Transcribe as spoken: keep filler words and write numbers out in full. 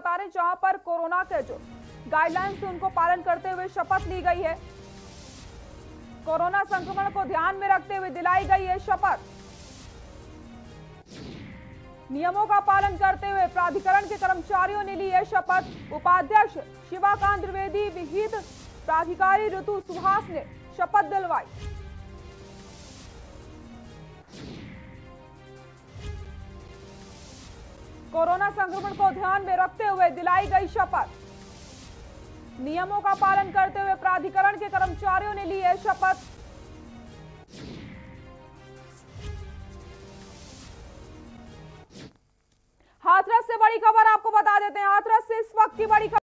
बता रहे हैं, जहां पर कोरोना के जो गाइडलाइंस उनको पालन करते हुए शपथ ली गई है। कोरोना संक्रमण को ध्यान में रखते हुए दिलाई गई है शपथ। नियमों का पालन करते हुए प्राधिकरण के कर्मचारियों ने ली है शपथ। उपाध्यक्ष शिवाकांत द्विवेदी, विहित प्राधिकारी ऋतु सुहास ने शपथ दिलवाई। कोरोना संक्रमण को ध्यान में रखते हुए दिलाई गई शपथ। नियमों का पालन करते हुए प्राधिकरण के कर्मचारियों ने ली है शपथ। हाथरस से बड़ी खबर आपको बता देते हैं। हाथरस से इस वक्त की बड़ी खबर